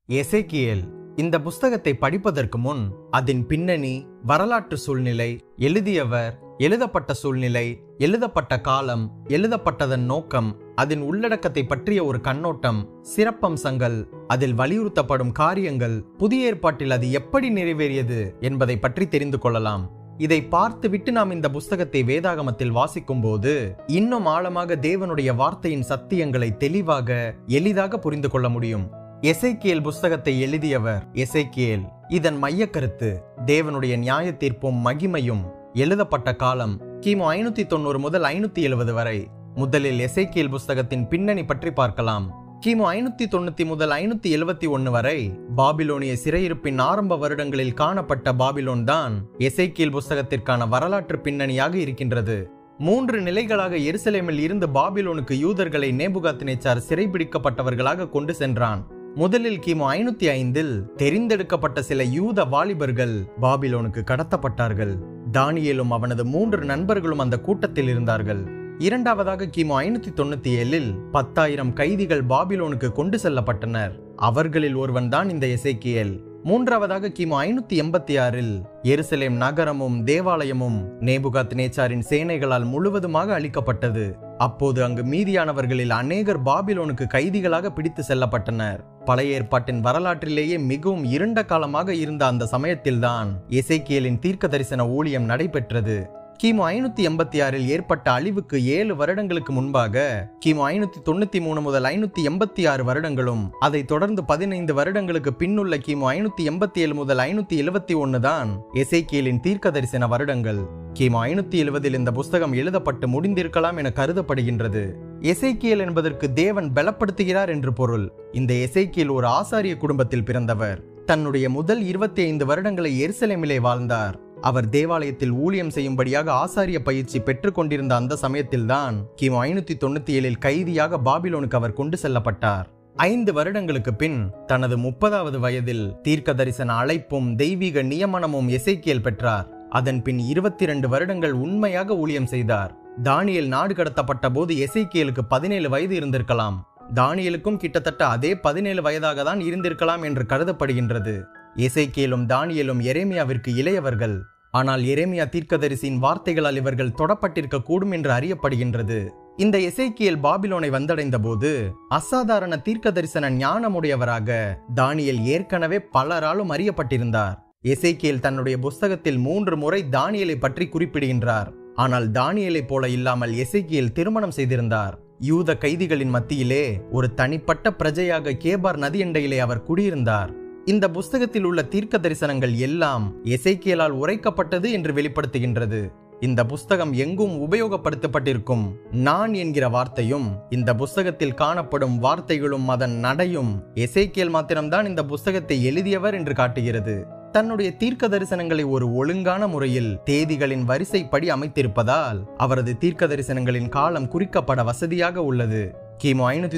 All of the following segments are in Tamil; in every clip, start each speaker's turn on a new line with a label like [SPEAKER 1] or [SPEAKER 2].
[SPEAKER 1] எசேக்கியேல். இந்த புஸ்தகத்தை படிப்பதற்கு முன் அதன் பின்னணி, வரலாற்று சூழ்நிலை, எழுதியவர், எழுதப்பட்ட சூழ்நிலை, எழுதப்பட்ட காலம், எழுதப்பட்டதன் நோக்கம், அதன் உள்ளடக்கத்தை பற்றிய ஒரு கண்ணோட்டம், சிறப்பம்சங்கள், அதில் வலியுறுத்தப்படும் காரியங்கள், புதிய ஏற்பாட்டில் அது எப்படி நிறைவேறியது என்பதை பற்றி தெரிந்து கொள்ளலாம். இதை பார்த்துவிட்டு நாம் இந்த புஸ்தகத்தை வேதாகமத்தில் வாசிக்கும் போது இன்னும் ஆழமாக தேவனுடைய வார்த்தையின் சத்தியங்களை தெளிவாக, எளிதாக புரிந்து கொள்ள முடியும். எசேக்கியேல் புஸ்தகத்தை எழுதியவர் எசேக்கியேல். இதன் மைய கருத்து தேவனுடைய நியாய தீர்ப்பும் மகிமையும். எழுதப்பட்ட காலம் கிமு 590 முதல் 570 வரை. முதலில் எசேக்கியேல் புஸ்தகத்தின் பின்னணி பற்றி பார்க்கலாம். கிமு 590 முதல் 571 வரை பாபிலோனிய சிறையிருப்பின் ஆரம்ப வருடங்களில் காணப்பட்ட பாபிலோன் தான் எசேக்கியேல் புஸ்தகத்திற்கான வரலாற்று பின்னணியாக இருக்கின்றது. 3 நிலைகளாக எருசலேமில் இருந்து பாபிலோனுக்கு யூதர்களை நேபுகாத்நேச்சார் சிறைபிடிக்கப்பட்டவர்களாக கொண்டு சென்றான். முதலில் கிமு 505 தெரிந்தெடுக்கப்பட்ட சில யூத வாலிபர்கள் பாபிலோனுக்கு கடத்தப்பட்டார்கள். தானியேலும் அவனது 3 நண்பர்களும் அந்த கூட்டத்தில் இருந்தார்கள். இரண்டாவதாக கிமு 597 10,000 கைதிகள் பாபிலோனுக்கு கொண்டு செல்லப்பட்டனர். அவர்களில் ஒருவன் தான் இந்த எசேக்கியேல். மூன்றாவதாக கிமு 586 எருசலேம் நகரமும் தேவாலயமும் நேபுகாத்நேச்சாரின் சேனைகளால் முழுவதுமாக அழிக்கப்பட்டது. அப்போது அங்கு மீதியானவர்களில் அநேகர் பாபிலோனுக்கு கைதிகளாக பிடித்து செல்லப்பட்டனர். பழைய ஏற்பாட்டின் வரலாற்றிலேயே மிகவும் இருண்ட காலமாக இருந்த அந்த சமயத்தில்தான் எசேக்கியேலின் தீர்க்க தரிசன ஊழியம் நடைபெற்றது. கிமு 586 ஏற்பட்ட அழிவுக்கு 7 வருடங்களுக்கு முன்பாக கிமு 593 முதல் 586 வருடங்களும், அதை தொடர்ந்து 15 வருடங்களுக்கு பின்னுள்ள கிமு 587 முதல் 571 தான் எசேக்கியேலின் தீர்க்க தரிசன வருடங்கள். கிமு 570 இந்த புஸ்தகம் எழுதப்பட்டு முடிந்திருக்கலாம் என கருதப்படுகின்றது. எசேக்கியேல் என்பதற்கு தேவன் பலப்படுத்துகிறார் என்று பொருள். இந்த எசேக்கியேல் ஒரு ஆசாரிய குடும்பத்தில் பிறந்தவர். தன்னுடைய முதல் 25 வருடங்களை எருசலேமிலே வாழ்ந்தார். அவர் தேவாலயத்தில் ஊழியம் செய்யும்படியாக ஆசாரிய பயிற்சி பெற்றுக் கொண்டிருந்த அந்த சமயத்தில்தான் கிமு 597 கைதியாக பாபிலோனுக்கு அவர் கொண்டு செல்லப்பட்டார். 5 வருடங்களுக்கு பின் தனது 30வது வயதில் தீர்க்க தரிசன அழைப்பும் தெய்வீக நியமனமும் எசேக்கியேல் பெற்றார். அதன் பின் 22 வருடங்கள் உண்மையாக ஊழியம் செய்தார். தானியேல் நாடு கடத்தப்பட்ட போது எசேக்கியேலுக்கு 17 வயது இருந்திருக்கலாம். தானியேலுக்கும் கிட்டத்தட்ட அதே 17 வயதாக தான் இருந்திருக்கலாம் என்று கருதப்படுகின்றது. எசேக்கியேலும் தானியேலும் எரேமியாவிற்கு இளையவர்கள். ஆனால் எரேமியா தீர்க்கதரிசியின் வார்த்தைகளால் இவர்கள் தொடப்பட்டிருக்க கூடும் என்று அறியப்படுகின்றது. இந்த எசேக்கியேல் பாபிலோனை வந்தடைந்த போது அசாதாரண தீர்க்க தரிசன ஞானமுடையவராக தானியேல் ஏற்கனவே பலராலும் அறியப்பட்டிருந்தார். எசேக்கியேல் தன்னுடைய புஸ்தகத்தில் 3 முறை தானியேலை பற்றி குறிப்பிடுகின்றார். ஆனால் தானியேலை போல இல்லாமல் எசேக்கியேல் திருமணம் செய்திருந்தார். யூத கைதிகளின் மத்தியிலே ஒரு தனிப்பட்ட பிரஜையாக கேபார் நதியண்டையிலே அவர் குடியிருந்தார். இந்த புஸ்தகத்தில் உள்ள தீர்க்க தரிசனங்கள் எல்லாம் எசேக்கியேலால் உரைக்கப்பட்டது என்று வெளிப்படுத்துகின்றது. இந்த புஸ்தகம் எங்கும் உபயோகப்படுத்தப்பட்டிருக்கும் நான் என்கிற வார்த்தையும், இந்த புஸ்தகத்தில் காணப்படும் வார்த்தைகளும் அதன் நடையும் எசேக்கியேல் மாத்திரம்தான் இந்த புஸ்தகத்தை எழுதியவர் என்று காட்டுகிறது. தன்னுடைய தீர்க்க தரிசனங்களை ஒரு ஒழுங்கான முறையில் தேதிகளின் வரிசைப்படி அமைத்திருப்பதால் அவரது தீர்க்க தரிசனங்களின் காலம் குறிக்கப்பட வசதியாக உள்ளது. கிமு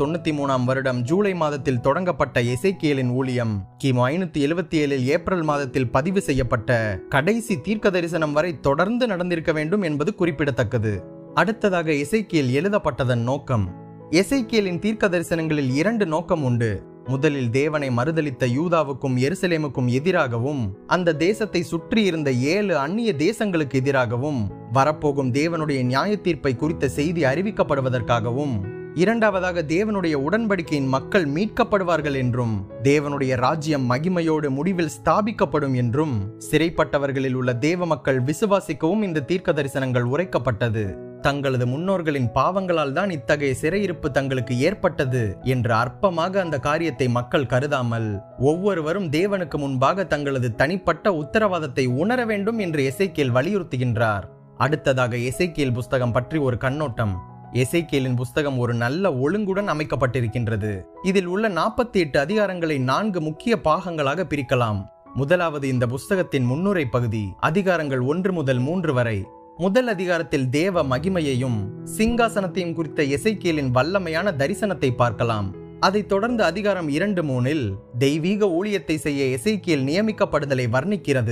[SPEAKER 1] 593 வருடம் ஜூலை மாதத்தில் தொடங்கப்பட்ட எசேக்கியேலின் ஊழியம் கிமு 577 ஏப்ரல் மாதத்தில் பதிவு செய்யப்பட்ட கடைசி தீர்க்க தரிசனம் வரை தொடர்ந்து நடந்திருக்க வேண்டும் என்பது குறிப்பிடத்தக்கது. அடுத்ததாக எசேக்கியேல் எழுதப்பட்டதன் நோக்கம். எசேக்கியேலின் தீர்க்க தரிசனங்களில் 2 நோக்கம் உண்டு. முதலில் தேவனை மறுதலித்த யூதாவுக்கும் எருசலேமுக்கும் எதிராகவும், அந்த தேசத்தை சுற்றி இருந்த 7 அந்நிய தேசங்களுக்கு எதிராகவும் வரப்போகும் தேவனுடைய நியாய தீர்ப்பை குறித்த செய்தி அறிவிக்கப்படுவதற்காகவும், இரண்டாவதாக தேவனுடைய உடன்படிக்கையின் மக்கள் மீட்கப்படுவார்கள் என்றும், தேவனுடைய ராஜ்யம் மகிமையோடு முடிவில் ஸ்தாபிக்கப்படும் என்றும், சிறைப்பட்டவர்களில் உள்ள தேவ மக்கள் விசுவாசிக்கவும் இந்த தீர்க்க தரிசனங்கள் உரைக்கப்பட்டது. தங்களது முன்னோர்களின் பாவங்களால் தான் இத்தகைய சிறையிருப்பு தங்களுக்கு ஏற்பட்டது என்று அற்பமாக அந்த காரியத்தை மக்கள் கருதாமல், ஒவ்வொருவரும் தேவனுக்கு முன்பாக தங்களது தனிப்பட்ட உத்தரவாதத்தை உணர வேண்டும் என்று எசேக்கியேல் வலியுறுத்துகின்றார். அடுத்ததாக எசேக்கியேல் புஸ்தகம் பற்றி ஒரு கண்ணோட்டம். எசேக்கியேலின் புஸ்தகம் ஒரு நல்ல ஒழுங்குடன் அமைக்கப்பட்டிருக்கின்றது. இதில் உள்ள 48 அதிகாரங்களை 4 முக்கிய பாகங்களாக பிரிக்கலாம். முதலாவது இந்த புஸ்தகத்தின் முன்னுரை பகுதி, அதிகாரங்கள் 1 முதல் 3 வரை. முதல் அதிகாரத்தில் தேவ மகிமையையும் சிங்காசனத்தையும் குறித்த எசேக்கியேலின் வல்லமையான தரிசனத்தை பார்க்கலாம். அதைத் தொடர்ந்து அதிகாரம் 2, 3 தெய்வீக ஊழியத்தை செய்ய எசேக்கியேல் நியமிக்கப்படுதலை வர்ணிக்கிறது.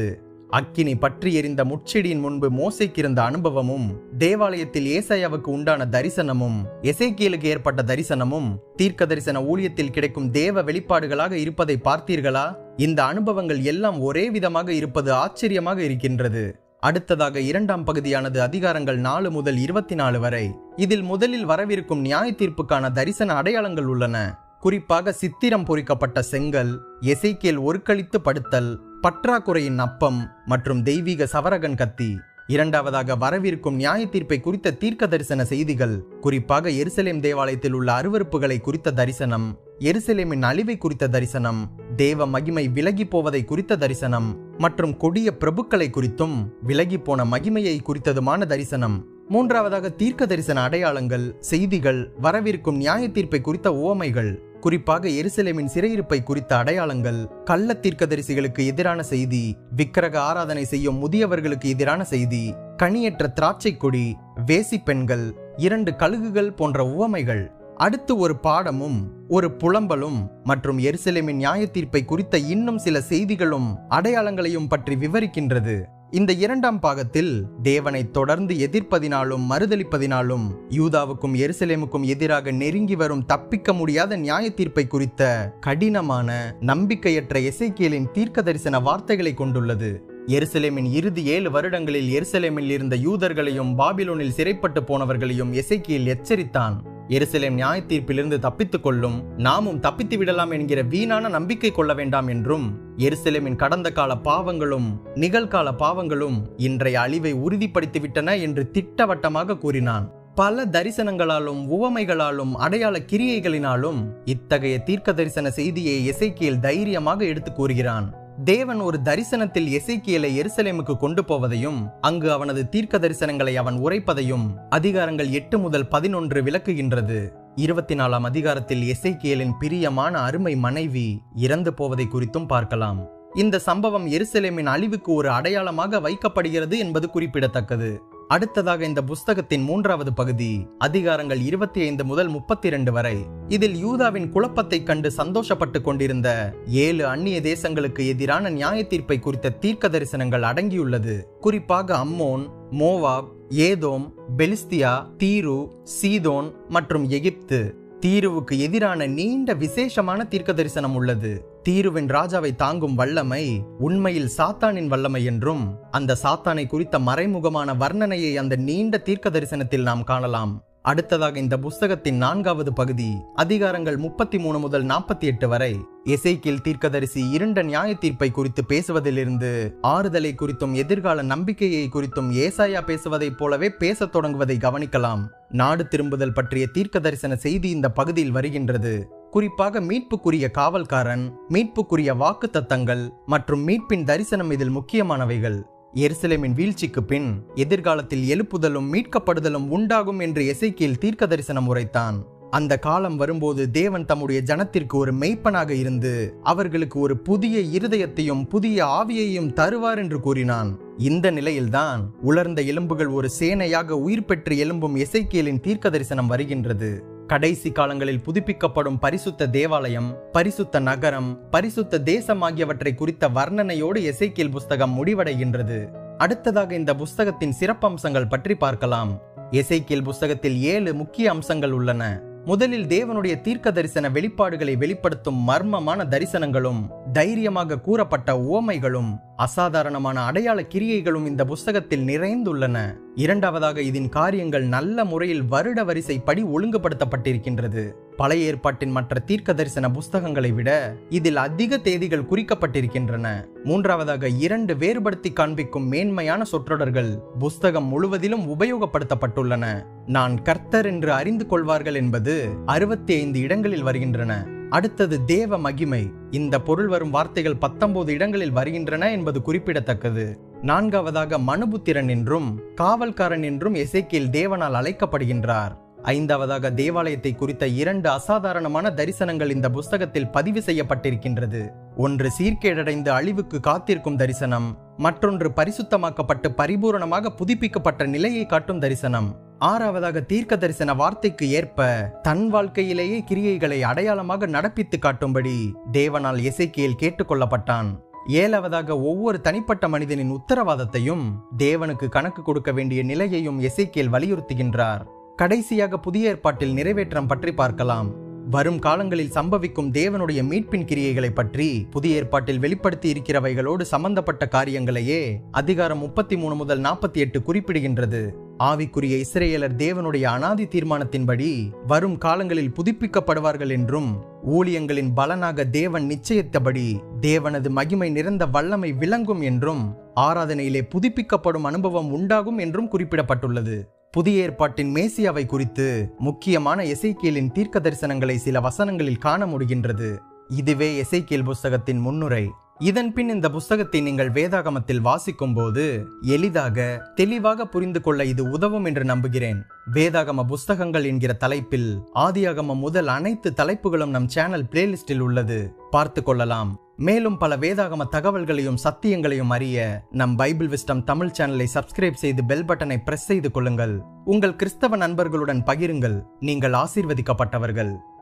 [SPEAKER 1] அக்கினி பற்றி எரிந்த முட்செடியின் முன்பு மோசேக்கு இருந்த அனுபவமும், தேவாலயத்தில் ஏசாயாவுக்கு உண்டான தரிசனமும், எசேக்கியேலுக்கு ஏற்பட்ட தரிசனமும் தீர்க்க தரிசன ஊழியத்தில் கிடைக்கும் தேவ வெளிப்பாடுகளாக இருப்பதை பார்த்தீர்களா? இந்த அனுபவங்கள் எல்லாம் ஒரே விதமாக இருப்பது ஆச்சரியமாக இருக்கின்றது. அடுத்ததாக இரண்டாம் பகுதியானது அதிகாரங்கள் 4 முதல் 24 வரை. இதில் முதலில் வரவிருக்கும் நியாய தீர்ப்புக்கான தரிசன அடையாளங்கள் உள்ளன. குறிப்பாக சித்திரம் பொறிக்கப்பட்ட செங்கல், எசேக்கியேல் ஒருக்களித்து படுத்தல், பற்றாக்குறையின் அப்பம் மற்றும் தெய்வீக சவரகன் கத்தி. இரண்டாவதாக வரவிருக்கும் நியாய தீர்ப்பை குறித்த தீர்க்க தரிசன செய்திகள், குறிப்பாக எருசலேம் தேவாலயத்தில் உள்ள அருவருப்புகளை குறித்த தரிசனம், எருசலேமின் அழிவை குறித்த தரிசனம், தேவ மகிமை விலகி போவதை குறித்த தரிசனம் மற்றும் கொடிய பிரபுக்களை குறித்தும் விலகி போன மகிமையை குறித்ததுமான தரிசனம். மூன்றாவதாக தீர்க்க தரிசன அடையாளங்கள், செய்திகள், வரவிருக்கும் நியாய தீர்ப்பை குறித்த உவமைகள், குறிப்பாக எருசலேமின் சிறையிருப்பை குறித்த அடையாளங்கள், கள்ள தீர்க்கதரிசிகளுக்கு எதிரான செய்தி, விக்கிரக ஆராதனை செய்யும் முதியவர்களுக்கு எதிரான செய்தி, கனியற்ற திராட்சை கொடி, வேசி பெண்கள், 2 கழுகுகள் போன்ற உவமைகள். அடுத்து ஒரு பாடமும் ஒரு புலம்பலும் மற்றும் எருசலேமின் நியாய தீர்ப்பை குறித்த இன்னும் சில செய்திகளும் அடையாளங்களையும் பற்றி விவரிக்கின்றது. இந்த இரண்டாம் பாகத்தில் தேவனை தொடர்ந்து எதிர்ப்பதினாலும் மறுதலிப்பதினாலும் யூதாவுக்கும் எருசலேமுக்கும் எதிராக நெருங்கி வரும் தப்பிக்க முடியாத நியாய தீர்ப்பை குறித்த கடினமான நம்பிக்கையற்ற எசேக்கியேலின் தீர்க்க தரிசன வார்த்தைகளை கொண்டுள்ளது. எருசலேமின் இறுதி 7 வருடங்களில் எருசலேமில் இருந்த யூதர்களையும் பாபிலோனில் சிறைப்பட்டு போனவர்களையும் எசேக்கியேல் எச்சரித்தான். எருசலேம் நியாய தீர்ப்பிலிருந்து தப்பித்துக் கொள்ளும், நாமும் தப்பித்து விடலாம் என்கிற வீணான நம்பிக்கை கொள்ள வேண்டாம் என்றும், எருசலேமின் கடந்த கால பாவங்களும் நிகழ்கால பாவங்களும் இன்றைய அழிவை உறுதிப்படுத்திவிட்டன என்று திட்டவட்டமாக கூறினான். பல தரிசனங்களாலும் உவமைகளாலும் அடையாள கிரியைகளினாலும் இத்தகைய தீர்க்க தரிசன செய்தியை எசேக்கியேல் தைரியமாக எடுத்து கூறுகிறான். தேவன் ஒரு தரிசனத்தில் எசேக்கியேலை எருசலேமுக்கு கொண்டு போவதையும் அங்கு அவனது தீர்க்க தரிசனங்களை அவன் உரைப்பதையும் அதிகாரங்கள் 8 முதல் 11 விளக்குகின்றது. 24ஆம் அதிகாரத்தில் எசேக்கியேலின் பிரியமான அருமை மனைவி இறந்து போவதை குறித்தும் பார்க்கலாம். இந்த சம்பவம் எருசலேமின் அழிவுக்கு ஒரு அடையாளமாக வைக்கப்படுகிறது என்பது குறிப்பிடத்தக்கது. அடுத்ததாக இந்த புஸ்தகத்தின் 3வது பகுதி, அதிகாரங்கள் 25 முதல் 32 வரை. இதில் யூதாவின் குழப்பத்தை கண்டு சந்தோஷப்பட்டு கொண்டிருந்த 7 அந்நிய தேசங்களுக்கு எதிரான நியாய தீர்ப்பை குறித்த தீர்க்க தரிசனங்கள் அடங்கியுள்ளது. குறிப்பாக அம்மோன், மோவாப், ஏதோம், பெலிஸ்தியா, தீரு, சீதோன் மற்றும் எகிப்து. தீருவுக்கு எதிரான நீண்ட விசேஷமான தீர்க்க தரிசனம் உள்ளது. தீருவின் ராஜாவை தாங்கும் வல்லமை உண்மையில் சாத்தானின் வல்லமை என்றும், அந்த சாத்தானை குறித்த மறைமுகமான வர்ணனையை அந்த நீண்ட தீர்க்க தரிசனத்தில் நாம் காணலாம். அடுத்ததாக இந்த புஸ்தகத்தின் 4வது பகுதி, அதிகாரங்கள் 33 முதல் 48 வரை. எசேக்கியேல் தீர்க்கதரிசி இருண்ட நியாய தீர்ப்பை குறித்து பேசுவதிலிருந்து ஆறுதலை குறித்தும் எதிர்கால நம்பிக்கையை குறித்தும் ஏசாயா பேசுவதைப் போலவே பேசத் தொடங்குவதை கவனிக்கலாம். நாடு திரும்புதல் பற்றிய தீர்க்க தரிசன செய்தி இந்த பகுதியில் வருகின்றது. குறிப்பாக மீட்புக்குரிய காவல்காரன், மீட்புக்குரிய வாக்கு தத்தங்கள் மற்றும் மீட்பின் தரிசனம் இதில் முக்கியமானவைகள். எருசலேமின் வீழ்ச்சிக்கு பின் எதிர்காலத்தில் எழுப்புதலும் மீட்கப்படுதலும் உண்டாகும் என்று எசேக்கியேல் தீர்க்க தரிசனம் உரைத்தான். அந்த காலம் வரும்போது தேவன் தம்முடைய ஜனத்திற்கு ஒரு மெய்ப்பனாக இருந்து அவர்களுக்கு ஒரு புதிய இருதயத்தையும் புதிய ஆவியையும் தருவார் என்று கூறினான். இந்த நிலையில்தான் உலர்ந்த எலும்புகள் ஒரு சேனையாக உயிர் பெற்று எழும்பும் எசேக்கியேலின் தீர்க்க தரிசனம் வருகின்றது. கடைசி காலங்களில் புதுப்பிக்கப்படும் பரிசுத்த தேவாலயம், பரிசுத்த நகரம், பரிசுத்த தேசம் ஆகியவற்றை குறித்த வர்ணனையோடு எசேக்கியேல் புஸ்தகம் முடிவடைகின்றது. அடுத்ததாக இந்த புஸ்தகத்தின் சிறப்பம்சங்கள் பற்றி பார்க்கலாம். எசேக்கியேல் புஸ்தகத்தில் 7 முக்கிய அம்சங்கள் உள்ளன. முதலில் தேவனுடைய தீர்க்க தரிசன வெளிப்பாடுகளை வெளிப்படுத்தும் மர்மமான தரிசனங்களும், தைரியமாக கூறப்பட்ட உவமைகளும், அசாதாரணமான அடையாள கிரியைகளும் இந்த புஸ்தகத்தில் நிறைந்துள்ளன. இரண்டாவதாக இதன் காரியங்கள் நல்ல முறையில் வருட வரிசைப்படி ஒழுங்குபடுத்தப்பட்டிருக்கின்றது. பழைய ஏற்பாட்டின் மற்ற தீர்க்க தரிசன புஸ்தகங்களை விட இதில் அதிக தேதிகள் குறிக்கப்பட்டிருக்கின்றன. மூன்றாவதாக 2 வேறுபடுத்தி காண்பிக்கும் மேன்மையான சொற்றொடர்கள் புஸ்தகம் முழுவதிலும் உபயோகப்படுத்தப்பட்டுள்ளன. நான் கர்த்தர் என்று அறிந்து கொள்வார்கள் என்பது 65 இடங்களில் வருகின்றன. அடுத்தது தேவ மகிமை. இந்த பொருள் வரும் வார்த்தைகள் 19 இடங்களில் வருகின்றன என்பது குறிப்பிடத்தக்கது. நான்காவதாக மனுபுத்திரன் என்றும் காவல்காரன் என்றும் எசேக்கியேல் தேவனால் அழைக்கப்படுகின்றார். ஐந்தாவதாக தேவாலயத்தை குறித்த 2 அசாதாரணமான தரிசனங்கள் இந்த புஸ்தகத்தில் பதிவு செய்யப்பட்டிருக்கின்றது. ஒன்று சீர்கேடடைந்து அழிவுக்கு காத்திருக்கும் தரிசனம், மற்றொன்று பரிசுத்தமாக்கப்பட்டு பரிபூரணமாக புதுப்பிக்கப்பட்ட நிலையை காட்டும் தரிசனம். ஆறாவதாக தீர்க்க தரிசன வார்த்தைக்கு ஏற்ப தன் வாழ்க்கையிலேயே கிரியைகளை அடையாளமாக நடப்பித்து காட்டும்படி தேவனால் எசேக்கியேல் கேட்டுக்கொள்ளப்பட்டான். ஏழாவதாக ஒவ்வொரு தனிப்பட்ட மனிதனின் உத்தரவாதத்தையும் தேவனுக்கு கணக்கு கொடுக்க வேண்டிய நிலையையும் எசேக்கியேல் வலியுறுத்துகின்றார். கடைசியாக புதிய ஏற்பாட்டில் நிறைவேற்றம் பற்றி பார்க்கலாம். வரும் காலங்களில் சம்பவிக்கும் தேவனுடைய மீட்பின் கிரியைகளை பற்றி புதிய ஏற்பாட்டில் வெளிப்படுத்தி இருக்கிறவைகளோடு சம்பந்தப்பட்ட காரியங்களையே அதிகாரம் 33 முதல் 48 குறிப்பிடுகின்றது. ஆவிக்குரிய இஸ்ரேலர் தேவனுடைய அனாதி தீர்மானத்தின்படி வரும் காலங்களில் புதுப்பிக்கப்படுவார்கள் என்றும், ஊழியங்களின் பலனாக தேவன் நிச்சயித்தபடி தேவனது மகிமை நிறைந்த வல்லமை விளங்கும் என்றும், ஆராதனையிலே புதுப்பிக்கப்படும் அனுபவம் உண்டாகும் என்றும் குறிப்பிடப்பட்டுள்ளது. புதிய ஏற்பாட்டின் மேசியாவை குறித்து முக்கியமான எசேக்கியேலின் தீர்க்க தரிசனங்களை சில வசனங்களில் காண முடிகின்றது. இதுவே எசேக்கியேல் புஸ்தகத்தின் முன்னுரை. இதன் பின் இந்த புஸ்தகத்தை நீங்கள் வேதாகமத்தில் வாசிக்கும் போது எளிதாக தெளிவாக புரிந்து கொள்ள இது உதவும் என்று நம்புகிறேன். வேதாகம புஸ்தகங்கள் என்கிற தலைப்பில் ஆதியாகமம் முதல் அனைத்து தலைப்புகளும் நம் சேனல் பிளேலிஸ்டில் உள்ளது, பார்த்து கொள்ளலாம். மேலும் பல வேதாகம தகவல்களையும் சத்தியங்களையும் அறிய நம் பைபிள் விஸ்டம் தமிழ் சேனலை சப்ஸ்கிரைப் செய்து பெல் பட்டனை பிரஸ் செய்து கொள்ளுங்கள். உங்கள் கிறிஸ்தவ நண்பர்களுடன் பகிருங்கள். நீங்கள் ஆசீர்வதிக்கப்பட்டவர்கள்.